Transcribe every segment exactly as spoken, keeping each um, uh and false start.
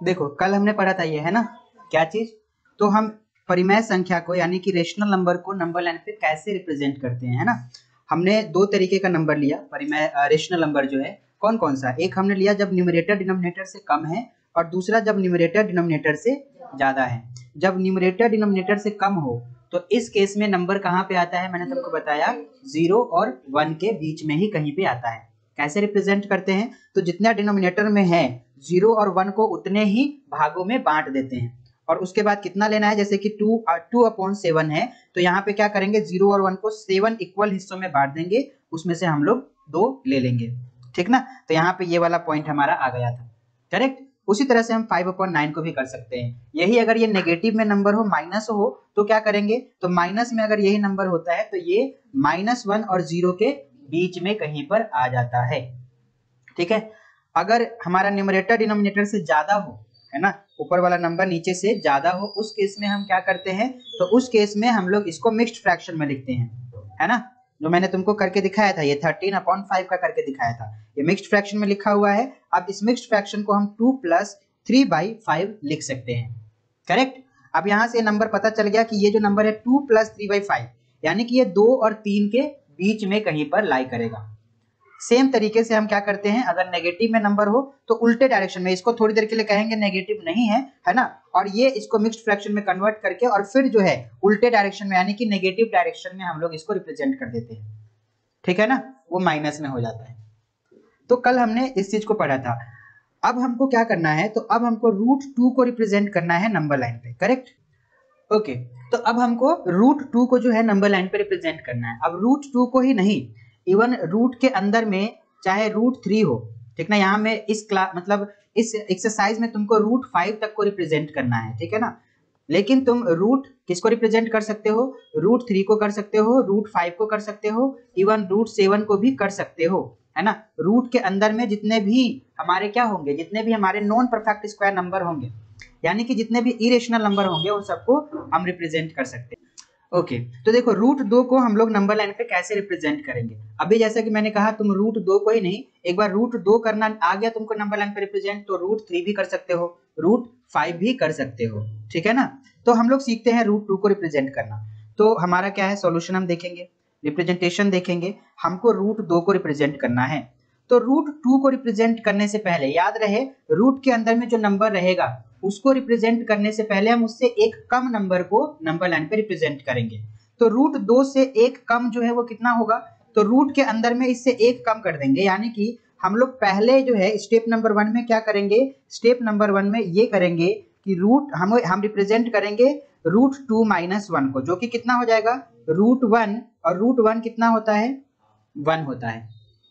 देखो कल हमने पढ़ा था ये है ना क्या चीज, तो हम परिमेय संख्या को यानी कि रेशनल नंबर को नंबर लाइन पे कैसे रिप्रेजेंट करते हैं, है ना। हमने दो तरीके का नंबर लिया परिमेय रेशनल नंबर जो है, कौन कौन सा, एक हमने लिया जब न्यूमरेटर डिनोमिनेटर से कम है और दूसरा जब न्यूमरेटर डिनोमिनेटर से ज्यादा है। जब न्यूमरेटर डिनोमिनेटर से कम हो तो इस केस में नंबर कहाँ पे आता है, मैंने तुमको बताया जीरो और वन के बीच में ही कहीं पे आता है। कैसे रिप्रेजेंट करते हैं, तो जितना डिनोमिनेटर में है जीरो और वन को उतने ही भागों में बांट देते हैं और उसके बाद कितना लेना है, जैसे कि टू टू अपॉन सेवन है तो यहाँ पे क्या करेंगे, जीरो और वन को सेवन इक्वल हिस्सों में बांट देंगे, उसमें से हम लोग दो ले लेंगे, ठीक ना। तो यहाँ पे ये वाला पॉइंट हमारा आ गया था, करेक्ट। उसी तरह से हम फाइव अपॉन नाइन को भी कर सकते हैं। यही अगर ये नेगेटिव में नंबर हो, माइनस हो, तो क्या करेंगे, तो माइनस में अगर यही नंबर होता है तो ये माइनस वन और जीरो के बीच में कहीं पर आ जाता है, ठीक है। अगर हमारा न्यूमरेटर डिनोमिनेटर से ज्यादा हो, है ना, ऊपर वाला नंबर नीचे से ज्यादा हो, उस केस में हम क्या करते हैं, तो उस केस में हम लोग इसको मिक्स्ड फ्रैक्शन में लिखते हैं, है ना, जो मैंने तुमको करके दिखाया था, ये थर्टीन अपॉन फाइव का करके दिखाया था, ये मिक्स्ड फ्रैक्शन में लिखा हुआ है। अब इस मिक्स्ड फ्रैक्शन को हम two plus three by five लिख सकते हैं, करेक्ट। अब यहाँ से नंबर पता चल गया कि ये जो नंबर है two plus three by five, यानी कि ये दो और तीन के बीच में कहीं पर लाई करेगा। सेम तरीके से हम क्या करते हैं, अगर नेगेटिव में नंबर हो तो उल्टे डायरेक्शन में, इसको थोड़ी देर के लिए कहेंगे नेगेटिव नहीं है, है ना, और ये इसको मिक्स्ड फ्रैक्शन में कन्वर्ट करके और फिर जो है उल्टे डायरेक्शन में यानी कि नेगेटिव डायरेक्शन में हम लोग इसको रिप्रेजेंट कर देते हैं, ठीक है ना, वो माइनस में हो जाता है। तो कल हमने इस चीज को पढ़ा था। अब हमको क्या करना है, तो अब हमको रूट टू को रिप्रेजेंट करना है नंबर लाइन पे, करेक्ट। ओके, तो अब हमको रूट टू को जो है नंबर लाइन पे रिप्रेजेंट करना है। अब रूट टू को ही नहीं, इवन रूट के अंदर में चाहे रूट थ्री हो, ठीक ना, यहाँ में इस क्लास मतलब इस एक्सरसाइज में तुमको रूट फाइव तक को रिप्रेजेंट करना है, ठीक है ना। लेकिन तुम रूट किसको रिप्रेजेंट कर सकते हो, रूट थ्री को कर सकते हो, रूट फाइव को कर सकते हो, इवन रूट सेवन को भी कर सकते हो, है ना। रूट के अंदर में जितने भी हमारे क्या होंगे, जितने भी हमारे नॉन परफेक्ट स्क्वायर नंबर होंगे, यानी कि जितने भी इरेशनल नंबर होंगे उन सबको हम रिप्रेजेंट कर सकते हैं। ओके okay, तो देखो रूट दो को हम लोग नंबर लाइन पे कैसे रिप्रेजेंट करेंगे। अभी जैसा कि मैंने कहा तुम रूट दो को ही नहीं, एक बार रूट दो करना आ गया तुमको नंबर लाइन पे रिप्रेजेंट, तो रूट थ्री भी कर सकते हो, रूट फाइव भी कर सकते हो, ठीक है ना। तो हम लोग सीखते हैं रूट टू को रिप्रेजेंट करना। तो हमारा क्या है सॉल्यूशन, हम देखेंगे रिप्रेजेंटेशन देखेंगे, हमको रूट दो को रिप्रेजेंट करना है। तो रूट टू को रिप्रेजेंट करने से पहले याद रहे, रूट के अंदर में जो नंबर रहेगा उसको रिप्रेजेंट करने से पहले हम उससे एक कम नंबर को नंबर लाइन पे रिप्रेजेंट करेंगे। तो रूट दो से एक कम जो है वो कितना होगा, तो रूट के अंदर में इससे एक कम कर देंगे, यानी कि हम लोग पहले जो है स्टेप नंबर वन में क्या करेंगे, स्टेप नंबर वन में ये करेंगे कि रूट हम हम रिप्रेजेंट करेंगे रूट टू माइनस वन को, जो कि कितना हो जाएगा रूट वन, और रूट वन कितना होता है, वन होता है,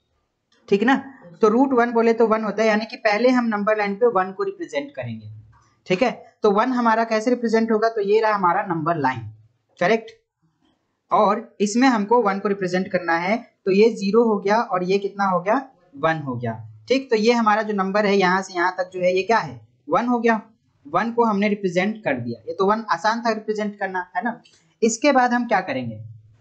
ठीक ना। तो रूट वन बोले तो वन होता है, यानी कि पहले हम नंबर लाइन पे वन को रिप्रेजेंट करेंगे, ठीक है। तो वन हमारा कैसे रिप्रेजेंट होगा, तो ये रहा हमारा नंबर लाइन, करेक्ट। और इसमें हमको वन को रिप्रेजेंट करना है, तो ये जीरो हो गया और ये कितना हो गया, वन हो गया, ठीक। तो ये हमारा जो नंबर है यहाँ से यहाँ तक जो है ये क्या है, वन हो गया, वन को हमने रिप्रेजेंट कर दिया, ये तो वन आसान था रिप्रेजेंट करना, है ना। इसके बाद हम क्या करेंगे,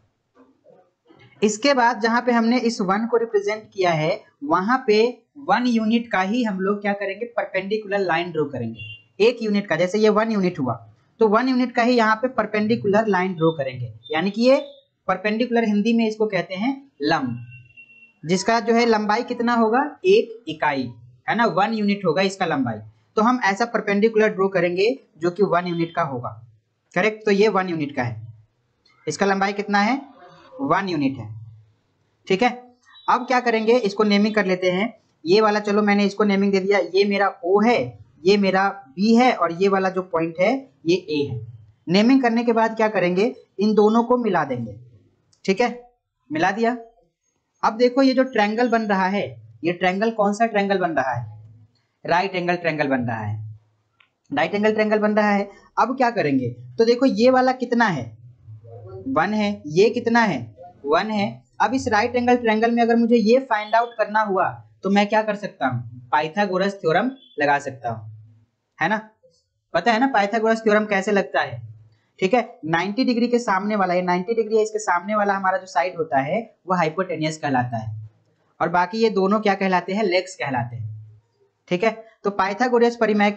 इसके बाद जहां पे हमने इस वन को रिप्रेजेंट किया है वहां पे वन यूनिट का ही हम लोग क्या करेंगे, परपेंडिकुलर लाइन ड्रॉ करेंगे, एक यूनिट का, जैसे ये वन यूनिट हुआ तो वन यूनिट का ही यहाँ पे परपेंडिकुलर लाइन ड्रॉ करेंगे, यानी कि ये परपेंडिकुलर हिंदी में इसको कहते हैं लंब, जिसका जो है लंबाई कितना होगा, एक इकाई, है ना, वन यूनिट होगा इसका लंबाई। तो हम ऐसा परपेंडिकुलर ड्रॉ करेंगे जो कि वन यूनिट का होगा, करेक्ट। तो ये वन यूनिट का है, इसका लंबाई कितना है, वन यूनिट है, ठीक है। अब क्या करेंगे, इसको नेमिंग कर लेते हैं, ये वाला चलो मैंने इसको नेमिंग दे दिया, ये मेरा O है, ये मेरा B है, और ये वाला जो पॉइंट है ये A है। नेमिंग करने के बाद क्या करेंगे, इन दोनों को मिला देंगे, ठीक है, मिला दिया। अब देखो ये जो ट्रायंगल बन रहा है, ये ट्रायंगल कौन सा ट्रायंगल बन रहा है, राइट एंगल ट्रायंगल बन रहा है, राइट एंगल ट्रायंगल बन रहा है। अब क्या करेंगे, तो देखो ये वाला कितना है, वन है, ये कितना है, वन है। अब इस राइट एंगल ट्रायंगल में अगर मुझे ये फाइंड आउट करना हुआ तो मैं क्या कर सकता हूँ, पाइथागोरस थ्योरम लगा सकता हूँ, है ना, पता है ना पाइथागोरस थ्योरम कैसे लगता है, ठीक है। नाइंटी डिग्री के सामने वाला, ये नाइंटी डिग्री है, इसके सामने वाला हमारा जो साइड होता है वो हाइपोटेनियस कहलाता है, और बाकी ये दोनों क्या कहलाते हैं, लेग्स कहलाते हैं, ठीक है। तो पाइथागोरस परिमेय के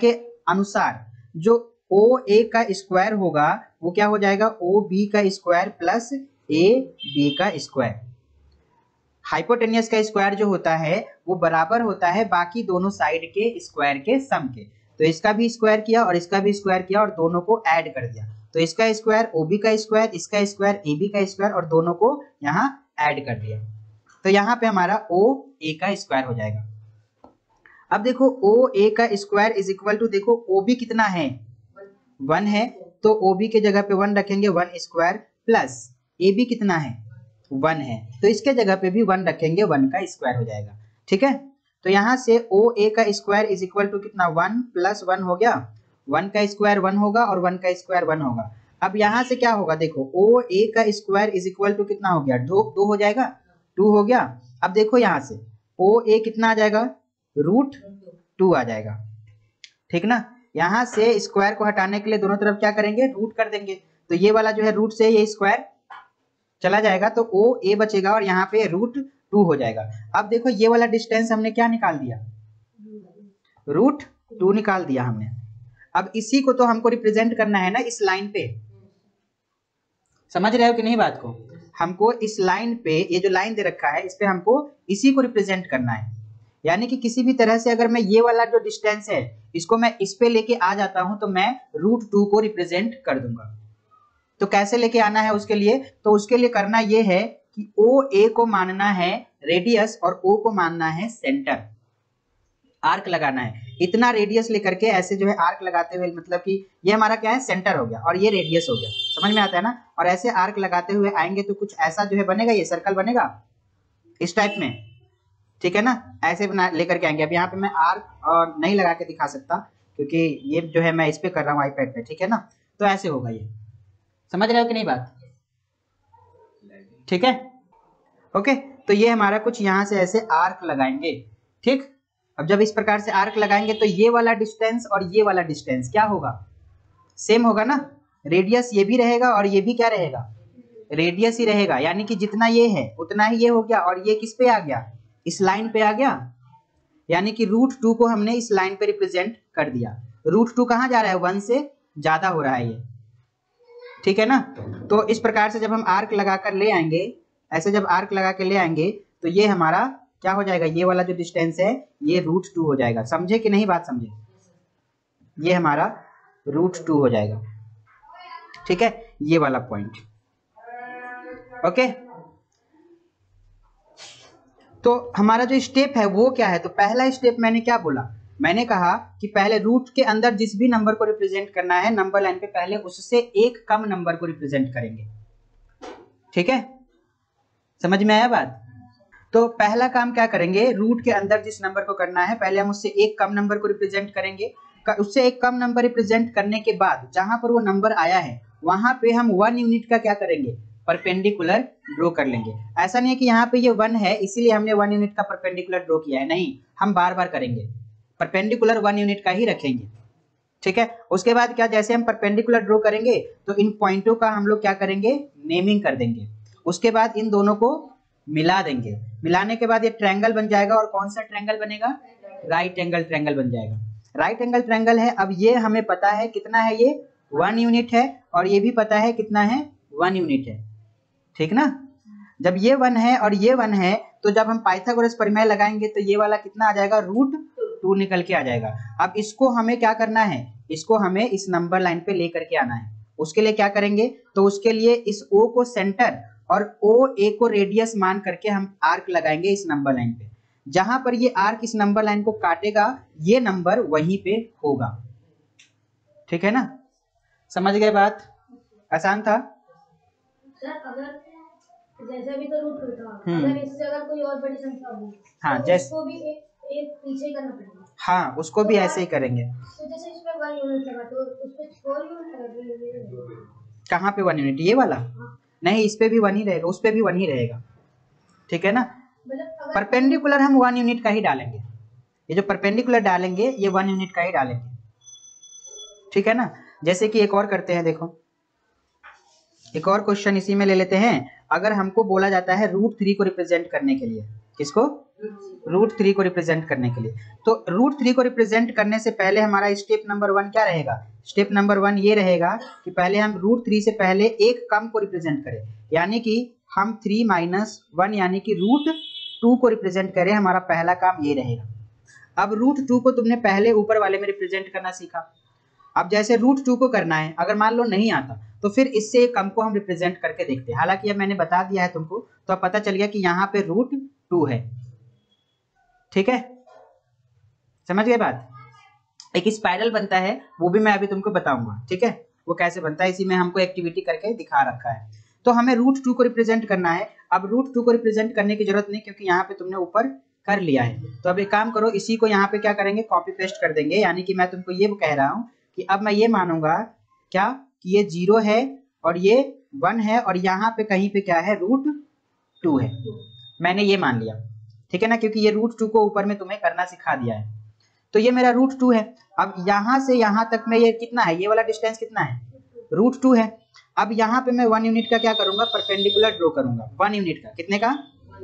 अनुसार जो ओ ए का स्क्वायर होगा वो क्या हो जाएगा, ओ बी का स्क्वायर प्लस ए बी का स्क्वायर। हाइपोटेनियस का स्क्वायर जो होता है वो बराबर होता है बाकी दोनों साइड के स्क्वायर के सम के। तो इसका भी स्क्वायर किया और इसका भी स्क्वायर किया और दोनों को ऐड कर दिया, तो इसका स्क्वायर ओ बी का स्क्वायर, इसका स्क्वायर ए बी का स्क्वायर और दोनों को यहाँ ऐड कर दिया, तो यहाँ पे हमारा ओ ए का स्क्वायर हो जाएगा। अब देखो ओ ए का स्क्वायर इज इक्वल टू, देखो ओ बी कितना है, वन है, तो ओ बी के जगह पे वन रखेंगे, one square plus A B कितना है, वन है, तो इसके जगह पे भी वन रखेंगे, वन का स्क्वायर हो जाएगा। ठीक है, तो यहाँ से ओ ए का स्क्वायर इज इक्वल टू कितना, वन प्लस वन हो गया, वन का स्क्वायर वन होगा और वन का स्क्वायर वन होगा। अब यहाँ से क्या होगा, देखो ओ ए का स्क्वायर इज इक्वल टू कितना हो गया, दो दो हो जाएगा, टू हो गया। अब देखो यहाँ से ओ ए कितना आ जाएगा, रूट टू आ जाएगा। ठीक ना, यहाँ से स्क्वायर को हटाने के लिए दोनों तरफ क्या करेंगे, रूट कर देंगे, तो ये वाला जो है रूट से ये स्क्वायर चला जाएगा, तो ओ ए बचेगा और यहाँ पे रूट टू हो जाएगा। अब देखो ये वाला डिस्टेंस हमने क्या निकाल दिया, रूट टू निकाल दिया हमने। अब इसी को तो हमको रिप्रेजेंट करना है ना इस लाइन पे, समझ रहे हो कि नहीं बात को, हमको इस लाइन पे, ये जो लाइन दे रखा है इस पे हमको इसी को रिप्रेजेंट करना है। यानी कि किसी भी तरह से अगर मैं ये वाला जो डिस्टेंस है इसको मैं इस पे लेके आ जाता हूं तो मैं रूट टू को रिप्रेजेंट कर दूंगा। तो कैसे लेके आना है उसके लिए, तो उसके लिए करना ये है कि ओ ए को मानना है रेडियस और ओ को मानना है सेंटर, आर्क लगाना है। इतना रेडियस लेकर के ऐसे जो है आर्क लगाते हुए, मतलब कि ये हमारा क्या है, सेंटर हो गया और ये रेडियस हो गया, समझ में आता है ना। और ऐसे आर्क लगाते हुए आएंगे तो कुछ ऐसा जो है बनेगा, ये सर्कल बनेगा इस टाइप में, ठीक है ना, ऐसे बना लेकर के आएंगे। अब यहाँ पे मैं आर्क और नहीं लगा के दिखा सकता क्योंकि ये जो है मैं इस पे कर रहा हूँ आईपैड पे, ठीक है ना, तो ऐसे होगा ये, समझ रहे हो कि नहीं बात, ठीक है, ओके। तो ये हमारा कुछ यहाँ से ऐसे आर्क लगाएंगे, ठीक। अब जब इस प्रकार से आर्क लगाएंगे तो ये वाला डिस्टेंस और ये वाला डिस्टेंस क्या होगा, सेम होगा ना, रेडियस ये भी रहेगा और ये भी क्या रहेगा, रेडियस ही रहेगा। यानी कि जितना ये है उतना ही ये हो गया, और ये किस पे आ गया, इस लाइन पे आ गया। यानी कि रूट टू को हमने इस लाइन पे रिप्रेजेंट कर दिया। रूट टू कहाँ जा रहा है, वन से ज्यादा हो रहा है ये, ठीक है ना। तो इस प्रकार से जब हम आर्क लगाकर ले आएंगे, ऐसे जब आर्क लगा के ले आएंगे तो ये हमारा क्या हो जाएगा, ये वाला जो डिस्टेंस है ये रूट टू हो जाएगा। समझे कि नहीं बात, समझे, ये हमारा रूट टू हो जाएगा, ठीक है, ये वाला पॉइंट, ओके। तो हमारा जो स्टेप है वो क्या है, तो पहला स्टेप मैंने क्या बोला, मैंने कहा कि पहले रूट के अंदर जिस भी नंबर को रिप्रेजेंट करना है नंबर लाइन पे, पहले उससे एक कम नंबर को रिप्रेजेंट करेंगे, ठीक है, समझ में आया बात। तो पहला काम क्या करेंगे, रूट के अंदर जिस नंबर को करना है पहले हम उससे एक कम नंबर को रिप्रेजेंट करेंगे। उससे एक कम नंबर रिप्रेजेंट करने के बाद जहां पर वो नंबर आया है वहां पे हम वन यूनिट का क्या करेंगे, परपेंडिकुलर ड्रॉ कर लेंगे। ऐसा नहीं है कि यहाँ पे ये वन है इसीलिए हमने वन यूनिट का परपेंडिकुलर ड्रॉ किया है, नहीं, हम बार बार करेंगे, परपेंडिकुलर वन यूनिट का ही रखेंगे, ठीक है। उसके बाद क्या, जैसे हम परपेंडिकुलर ड्रॉ करेंगे तो इन पॉइंटों का हम लोग क्या करेंगे, नेमिंग कर देंगे। उसके बाद इन दोनों को मिला देंगे, मिलाने के बाद ये ट्रायंगल बन जाएगा। और कौन सा ट्रायंगल बनेगा, राइट एंगल ट्रायंगल बन जाएगा। राइट एंगल ट्रायंगल है, अब ये हमें पता है कितना है, ये वन यूनिट है, और ये भी पता है कितना है, वन यूनिट है, ठीक ना। जब ये वन है और ये वन है तो जब हम पाइथागोरस प्रमेय लगाएंगे तो ये वाला कितना आ जाएगा, रूट टू निकल के आ जाएगा। अब इसको हमें क्या करना है, इसको हमें इस नंबर लाइन पे लेकर के आना है। उसके लिए क्या करेंगे, तो उसके लिए इस O को सेंटर और O A को रेडियस मान करके हम आर्क लगाएंगे इस नंबर लाइन पे। जहां पर ये आर्क इस नंबर लाइन को काटेगा ये नंबर वहीं पे होगा, ठीक है ना, समझ गए बात, आसान था। सर अगर जैसे भी तो रूट टू था, अगर इससे अगर कोई और बड़ी संख्या होगी, हाँ, तो जैसे उसको भी एक, एक पीछे करना पड़ेगा। हाँ, उसको तो भी ऐसे ही करेंगे। तो जैसे इसमें वन यूनिट लगा तो उस पे फोर यूनिट लगा, कहाँ पे वन यूनिट, ये वाला, हाँ। नहीं, इस पे भी वन ही रहेगा, उस पे भी वन ही रहेगा, ठीक है ना। मतलब परपेंडिकुलर हम वन यूनिट का ही डालेंगे, ये जो परपेंडिकुलर डालेंगे ये वन यूनिट का ही डालेंगे, ठीक है ना। जैसे कि एक और करते हैं, देखो एक और क्वेश्चन इसी में ले लेते हैं। अगर हमको बोला जाता है रूट थ्री को रिप्रेजेंट करने के लिए, किसको, रूट थ्री को रिप्रेजेंट करने के लिए। तो रूट थ्री को रिप्रेजेंट करने से पहले हमारा स्टेप नंबर वन क्या रहेगा? स्टेप नंबर वन ये रहेगा कि पहले हम रूट थ्री से पहले एक कम को रिप्रेजेंट करें, यानी कि हम थ्री माइनस वन यानी कि रूट टू को रिप्रेजेंट करें। हमारा पहला काम ये रहेगा। अब रूट टू को तुमने पहले ऊपर वाले में रिप्रेजेंट करना सीखा। अब जैसे रूट टू को करना है, अगर मान लो नहीं आता तो फिर इससे एक कम को हम रिप्रेजेंट करके देखते हैं। हालांकि अब मैंने बता दिया है तुमको, तो अब पता चल गया कि यहाँ पे रूट टू है। ठीक है, समझ गए बात? एक स्पाइरल बनता है, वो भी मैं अभी तुमको बताऊंगा। ठीक है, वो कैसे बनता है, इसी में हमको एक्टिविटी करके दिखा रखा है। तो हमें रूट टू को रिप्रेजेंट करना है। अब रूट टू को रिप्रेजेंट करने की जरूरत नहीं, क्योंकि यहाँ पे तुमने ऊपर कर लिया है। तो अब एक काम करो, इसी को यहाँ पे क्या करेंगे, कॉपी पेस्ट कर देंगे। यानी कि मैं तुमको ये कह रहा हूँ कि अब मैं ये मानूंगा क्या कि ये जीरो है और ये वन है और यहाँ पे कहीं पे क्या है, रूट टू है। मैंने ये मान लिया, ठीक है ना, क्योंकि ये रूट टू को ऊपर में तुम्हें करना सिखा दिया है। तो ये मेरा रूट टू है। अब यहाँ से यहाँ तक में ये कितना है, ये वाला डिस्टेंस कितना है, रूट टू है। अब यहाँ पे मैं वन यूनिट का क्या करूंगा, परपेंडिकुलर ड्रॉ करूंगा। वन यूनिट का, कितने का,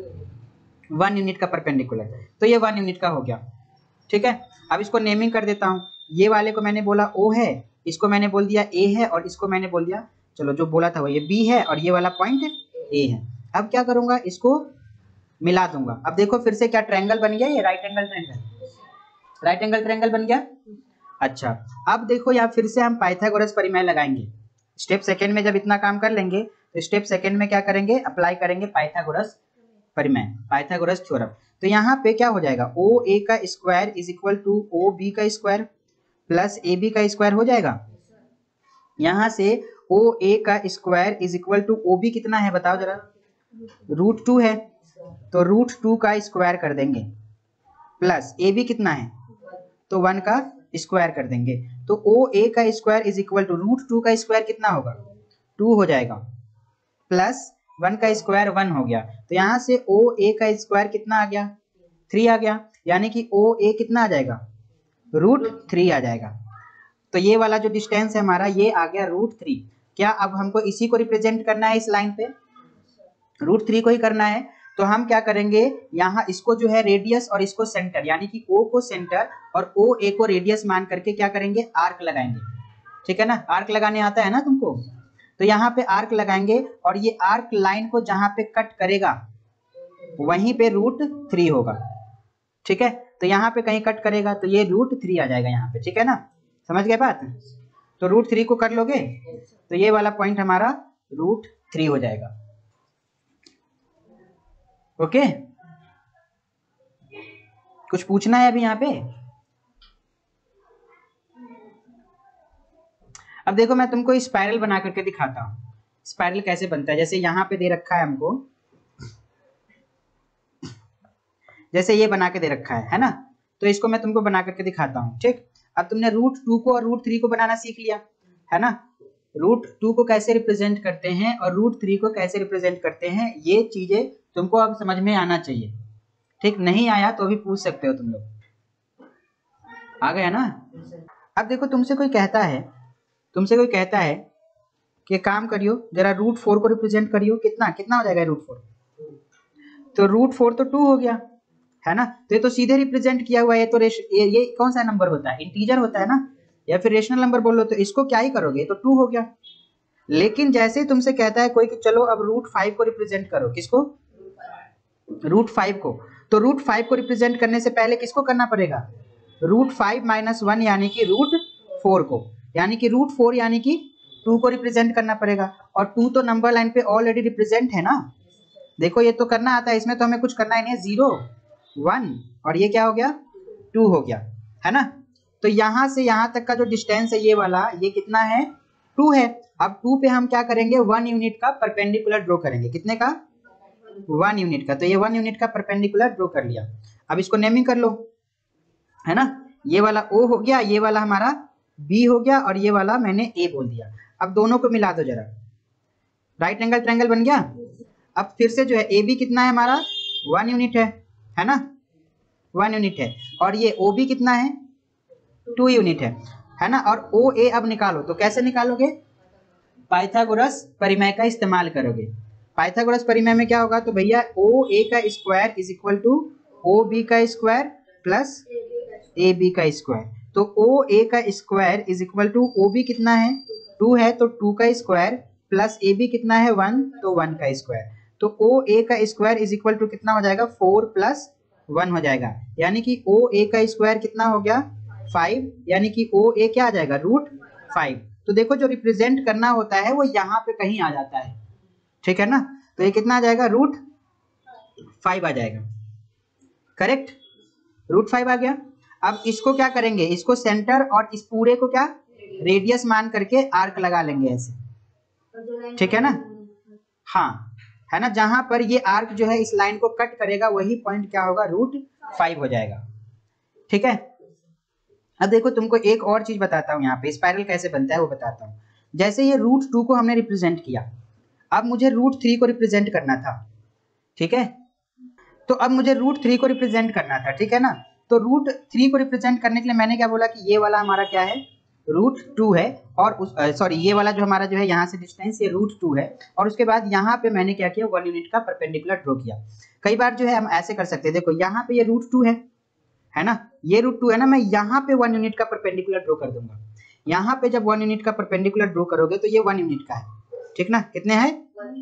वन यूनिट का परपेंडिकुलर। तो ये वन यूनिट का हो गया। ठीक है, अब इसको नेमिंग कर देता हूँ। ये वाले को मैंने बोला ओ है, इसको मैंने बोल दिया ए है, और इसको मैंने बोल दिया, चलो जो बोला था वो ये बी है, और ये वाला पॉइंट ए है। अब क्या करूंगा, इसको मिला दूंगा। अब देखो फिर से क्या ट्रायंगल बन गया, ये right angle triangle, right angle triangle बन गया। अच्छा, अब देखो यहाँ फिर से हम पाइथागोरस परिमेय लगाएंगे। स्टेप सेकंड में जब इतना काम कर लेंगे तो स्टेप सेकंड में क्या करेंगे, अप्लाई करेंगे पाइथागोरस परिमेय, पाइथागोरस थ्योरम। तो यहाँ पे क्या हो जाएगा, ओ ए का square is equal to O B का स्क्वायर प्लस ए बी का स्क्वायर हो जाएगा। यहाँ से ओ ए का square is equal to O B कितना है बताओ जरा, रूट टू है, तो रूट टू का स्क्वायर कर देंगे, प्लस ए बी कितना है, तो वन का स्क्वायर कर देंगे। तो ओ ए का square is equal to root two का स्क्वायर कितना होगा, टू हो जाएगा, प्लस वन का स्क्वायर वन हो गया। तो यहाँ से ओ ए का स्क्वायर कितना आ गया, थ्री आ गया, यानी कि ओ ए कितना आ जाएगा, रूट थ्री आ जाएगा। तो ये वाला जो डिस्टेंस है हमारा ये आ गया रूट थ्री। क्या अब हमको इसी को रिप्रेजेंट करना है, इस लाइन पे रूट थ्री को ही करना है। तो हम क्या करेंगे, यहाँ इसको जो है रेडियस और इसको सेंटर, यानी कि O को सेंटर और O A को रेडियस मान करके क्या करेंगे, आर्क लगाएंगे। ठीक है ना, आर्क लगाने आता है ना तुमको, तो यहाँ पे आर्क लगाएंगे और ये आर्क लाइन को जहाँ पे कट करेगा वहीं पे रूट थ्री होगा। ठीक है, तो यहाँ पे कहीं कट करेगा तो ये रूट थ्री आ जाएगा यहाँ पे। ठीक है ना, समझ गए बात? तो रूट थ्री को कर लोगे तो ये वाला पॉइंट हमारा रूट थ्री हो जाएगा। ओके, कुछ पूछना है अभी यहाँ पे? अब देखो मैं तुमको स्पाइरल बना करके दिखाता हूँ, स्पाइरल कैसे बनता है। जैसे यहाँ पे दे रखा है हमको, जैसे ये बना के दे रखा है है ना, तो इसको मैं तुमको बना करके दिखाता हूँ। ठीक, अब तुमने रूट टू को और रूट थ्री को बनाना सीख लिया है ना, रूट टू को कैसे रिप्रेजेंट करते हैं और रूट थ्री को कैसे रिप्रेजेंट करते हैं, ये चीजें तुमको अब समझ में आना चाहिए। ठीक, नहीं आया तो भी पूछ सकते हो तुम लोग, आ गया ना। अब देखो तुमसे कोई कहता है, तुमसे कोई कहता है कि काम करियो जरा रूट फोर को रिप्रेजेंट करियो, कितना कितना हो जाएगा रूट फोर, तो रूट फोर तो टू हो गया है ना, तो ये तो सीधे रिप्रेजेंट किया हुआ है। तो रेश, ये, ये कौन सा नंबर होता है, इंटीजर होता है ना, या फिर रेशनल नंबर बोल लो, तो इसको क्या ही करोगे, तो टू हो गया। लेकिन जैसे ही तुमसे कहता है कोई कि चलो अब रूट फाइव को रिप्रेजेंट करो, किसको, रूट फाइव को, तो रूट फाइव को रिप्रेजेंट करने से पहले किसको करना पड़ेगा, रूट फाइव माइनस वन यानी कि रूट फोर को, यानी कि रूट फोर यानी कि टू को रिप्रेजेंट करना पड़ेगा। और टू तो नंबर लाइन पे ऑलरेडी रिप्रेजेंट है ना, देखो ये तो करना आता है, इसमें तो हमें कुछ करना ही नहीं है, जीरो वन और ये क्या हो गया, टू हो गया है ना। तो यहाँ से यहाँ तक का जो डिस्टेंस है ये वाला, ये कितना है, टू है। अब टू पे हम क्या करेंगे, वन यूनिट का परपेंडिकुलर ड्रॉ करेंगे, कितने का, वन यूनिट का। तो ये वन यूनिट का परपेंडिकुलर ड्रॉ कर लिया। अब इसको नेमिंग कर लो है ना, ये वाला O हो गया, ये वाला हमारा B हो गया, और ये वाला मैंने A बोल दिया। अब दोनों को मिला दो जरा, राइट एंगल ट्रायंगल बन गया। अब फिर से जो है A B कितना है हमारा, वन यूनिट है है ना, वन यूनिट है, और ये O B कितना है, टू यूनिट है है ना। और O A अब निकालो, तो कैसे निकालोगे, पाइथागोरस परिमेय का इस्तेमाल करोगे। पाइथागोरस परिमेय में क्या होगा, तो भैया O A का square is equal to O B का स्क्वायर प्लस ए बी का स्क्वायर। तो ओ ए का square is equal to O B कितना है टू है तो टू का स्क्वायर प्लस ए बी कितना है वन तो वन का स्क्वायर। तो ओ ए का स्क्वायर इज इक्वल टू कितना हो जाएगा फोर प्लस वन हो जाएगा, यानी कि ओ ए का स्क्वायर कितना हो गया फाइव, यानी कि ओ ए क्या आ जाएगा रूट फाइव। तो देखो जो रिप्रेजेंट करना होता है वो यहाँ पे कहीं आ जाता है, ठीक है ना। तो ये कितना आ जाएगा रूट फाइव आ जाएगा, करेक्ट, रूट फाइव आ गया। अब इसको क्या करेंगे, इसको सेंटर और इस पूरे को क्या रेडियस मान करके आर्क लगा लेंगे ऐसे, ठीक है ना। हाँ है ना, जहां पर ये आर्क जो है इस लाइन को कट करेगा वही पॉइंट क्या होगा रूट फाइव हो जाएगा, ठीक है। अब देखो तुमको एक और चीज बताता हूँ, यहाँ पे स्पाइरल कैसे बनता है वो बताता हूँ। जैसे ये रूट टू को हमने रिप्रेजेंट किया, अब मुझे रूट थ्री को रिप्रेजेंट करना था, ठीक है। तो अब मुझे रूट थ्री को रिप्रेजेंट करना था, ठीक है ना। तो रूट थ्री को रिप्रेजेंट करने के लिए मैंने क्या बोला कि ये वाला हमारा क्या है रूट टू है, और उस सॉरी ये वाला जो हमारा जो है यहाँ से डिस्टेंस ये रूट टू है, और उसके बाद यहाँ पे मैंने क्या किया वन यूनिट का परपेंडिकुलर ड्रॉ किया। कई बार जो है हम ऐसे कर सकते हैं, देखो यहाँ पे ये रूट टू है है ना, ये रूट टू है ना, मैं यहाँ पे वन यूनिट का परपेंडिकुलर ड्रॉ कर दूंगा। यहाँ पे जब वन यूनिट का परपेंडिकुलर ड्रॉ करोगे तो ये वन यूनिट का है, ठीक ना। कितने हैं,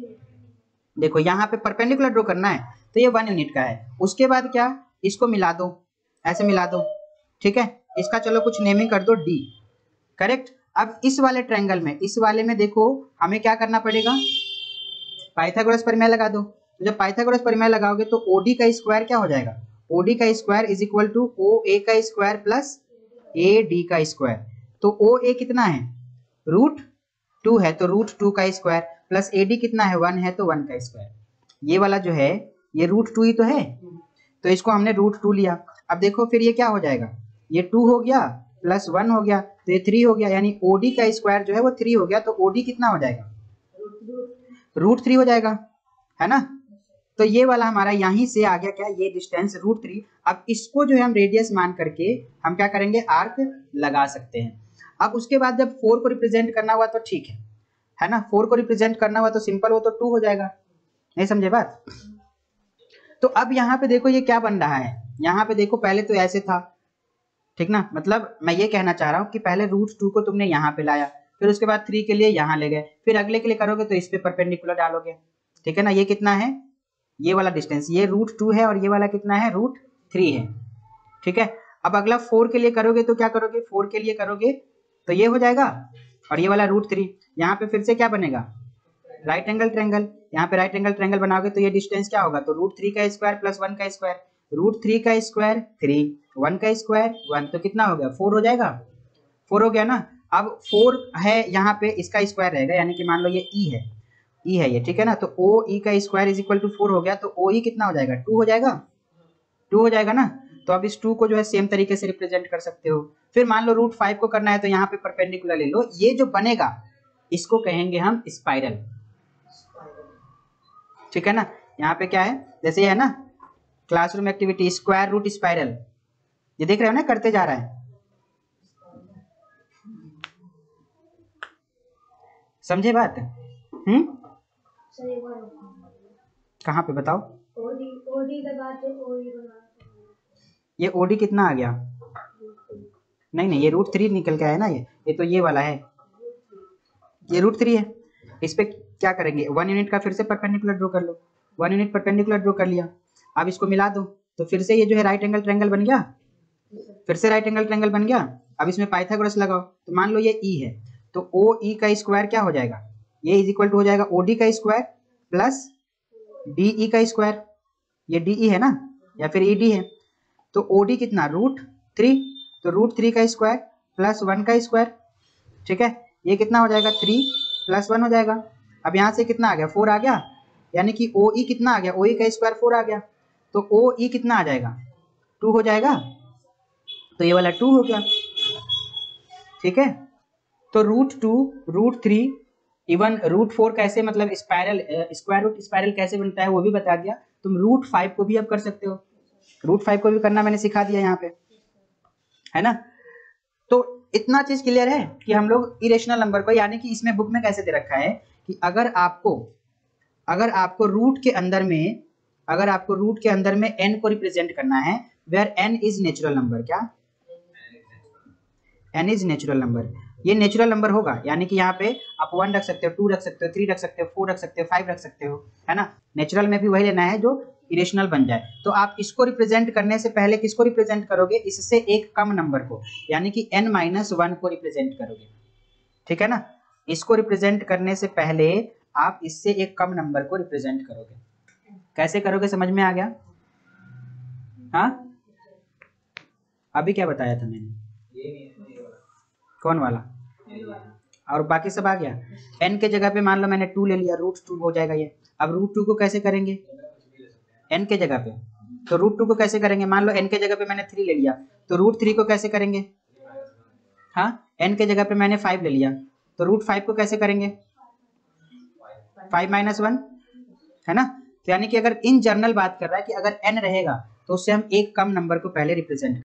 देखो यहाँ पे परपेंडिकुलर ड्रॉ करना है तो ये वन यूनिट का है। उसके बाद क्या, इसको मिला दो, ऐसे मिला दो, ठीक है। इसका चलो कुछ नेमिंग कर दो डी, करेक्ट। अब इस वाले ट्रायंगल में, इस वाले में देखो हमें क्या करना पड़ेगा, पाइथागोरस प्रमेय लगा दो। तो जब पाइथागोरस प्रमेय लगाओगे तो ओडी का स्क्वायर क्या हो जाएगा, ओडी का square is equal to O A का स्क्वायर प्लस ए डी का स्क्वायर। तो ओ ए कितना है रूट टू है तो रूट टू का स्क्वायर प्लस ए डी कितना है वन है तो वन का स्क्वायर। ये वाला जो है ये रूट टू ही तो है, तो इसको हमने रूट टू लिया। अब देखो फिर ये क्या हो जाएगा, ये टू हो गया प्लस वन हो गया तो ये थ्री हो गया, यानी ओडी का स्क्वायर जो है वो थ्री हो गया। तो ओडी कितना हो जाएगा रूट थ्री हो जाएगा, है ना। तो ये वाला हमारा यहीं से आ गया क्या, ये डिस्टेंस रूट थ्री। अब इसको जो है हम रेडियस मान करके हम क्या करेंगे आर्क लगा सकते हैं। अब उसके बाद जब फोर को रिप्रेजेंट करना हुआ तो ठीक है है ना, फोर को रिप्रेजेंट करना हुआ तो सिंपल वो तो टू हो जाएगा, नहीं समझे बात। तो अब यहाँ पे देखो ये क्या बन रहा है, यहाँ पे देखो पहले तो ऐसे था, ठीक ना। मतलब मैं ये कहना चाह रहा हूँ कि पहले रूट टू को तुमने यहाँ पे लाया, फिर उसके बाद थ्री के लिए यहाँ ले गए, फिर अगले के लिए करोगे तो इस पे परपेंडिकुलर डालोगे, ठीक है ना। ये कितना है, ये वाला डिस्टेंस ये रूट टू है और ये वाला कितना है रूट थ्री है, ठीक है। अब अगला फोर के लिए करोगे तो क्या करोगे, फोर के लिए करोगे तो ये हो जाएगा और ये वाला रूट थ्री। यहाँ पे फिर से क्या बनेगा राइट एंगल ट्रायंगल, यहाँ पे राइट एंगल ट्रायंगल बनाओगे तो ये डिस्टेंस क्या होगा, तो रूट थ्री का स्क्वायर प्लस वन का स्क्वायर, रूट थ्री का स्क्वायर थ्री, वन का स्क्वायर वन, तो कितना हो गया फोर हो जाएगा, फोर हो गया ना। अब फोर है यहाँ पे इसका स्क्वायर रहेगा, यानी कि मान लो ये ई है, ई है ये, ठीक है ना। तो ओ ई का square is equal to four हो गया, तो ओ ई कितना हो जाएगा टू हो जाएगा, टू हो जाएगा ना। तो अब इस टू को जो है सेम तरीके से रिप्रेजेंट कर सकते हो। फिर मान लो रूट फाइव को करना है तो यहाँ पे परपेंडिकुलर ले लो, ये जो बनेगा इसको कहेंगे हम स्पाइरल, ठीक है ना। यहाँ पे क्या है, जैसे ये है ना classroom activity square root spiral, ये देख रहे हो ना करते जा रहा है, समझे बात। हम्म कहाँ पे बताओ, ओडी ओडी के बाद ओडी बना, ये ओडी कितना आ गया, नहीं नहीं ये रूट थ्री निकल के आया ना, ये ये तो ये वाला है, ये रूट थ्री है। इस पे क्या करेंगे वन यूनिट का फिर से परपेंडिकुलर ड्रॉ कर लो, वन यूनिट परपेंडिकुलर ड्रॉ कर लिया। अब इसको मिला दो तो फिर से ये जो है राइट एंगल ट्रायंगल बन गया, फिर से राइट एंगल ट्रायंगल बन गया। अब इसमें पाइथागोरस लगाओ, तो मान लो ये ई है तो ओ ई का स्क्वायर क्या हो जाएगा, ये इज इक्वल टू हो जाएगा ओडी का स्क्वायर प्लस डी ई का स्क्वायर, ये डी ई है ना या फिर ई डी है। तो ओडी कितना रूट थ्री, तो रूट थ्री का स्क्वायर प्लस वन का स्क्वायर, ठीक है। ये कितना हो जाएगा थ्री प्लस वन हो जाएगा। अब यहाँ से कितना आ गया फोर आ गया, यानी कि ओ ई कितना आ गया, ओ ई का स्क्वायर फोर आ गया, तो ओ ई कितना आ जाएगा टू हो जाएगा, तो ये वाला टू हो गया, ठीक है। तो root two root three even root four कैसे मतलब स्पाइरल स्क्वायर रूट स्पाइरल कैसे बनता है वो भी बता दिया। तुम रूट फाइव को भी अब कर सकते हो, रूट फाइव को भी करना मैंने सिखा दिया यहाँ पे, है ना। तो इतना चीज क्लियर है कि हम लोग इरेशनल नंबर को, यानी कि इसमें बुक में कैसे दे रखा है कि अगर आपको अगर आपको रूट के अंदर में अगर आपको रूट के अंदर में n को रिप्रेजेंट करना है, where n is natural number, क्या n इज नेचुरल नंबर, ये नेचुरल नंबर होगा, यानी कि यहाँ पे आप वन रख सकते हो, टू रख सकते हो, थ्री रख सकते हो, फोर रख सकते हो, फाइव रख सकते हो, है ना। नेचुरल में भी वही लेना है जो इरेशनल बन जाए। तो आप इसको रिप्रेजेंट करने से पहले किसको रिप्रेजेंट करोगे, इससे एक कम नंबर को, यानी कि n माइनस वन को रिप्रेजेंट करोगे, ठीक है ना। इसको रिप्रेजेंट करने से पहले आप इससे एक कम नंबर को रिप्रेजेंट करोगे। कैसे करोगे, समझ में आ गया? हाँ, अभी क्या बताया था मैंने, कौन वाला, और बाकी सब आ गया। n के जगह पे मान लो मैंने टू ले लिया, रूट टू हो जाएगा ये। अब रूट टू को कैसे करेंगे n के जगह पे, तो रूट टू को कैसे करेंगे, मान लो n के जगह पे मैंने थ्री ले लिया, तो रूट थ्री को कैसे करेंगे, हाँ n के जगह पे मैंने फाइव ले लिया, तो रूट फाइव को कैसे करेंगे, फाइव माइनस वन, है ना। तो यानी कि अगर इन जनरल बात कर रहा है कि अगर n रहेगा तो उससे हम एक कम नंबर को पहले रिप्रेजेंट